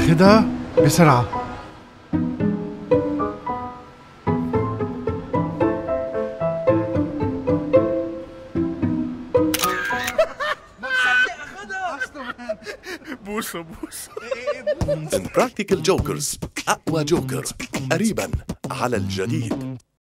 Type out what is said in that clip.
خدها بسرعة. بوسه بوسه. Impractical Jokers، أقوى جوكر، قريبا على الجديد.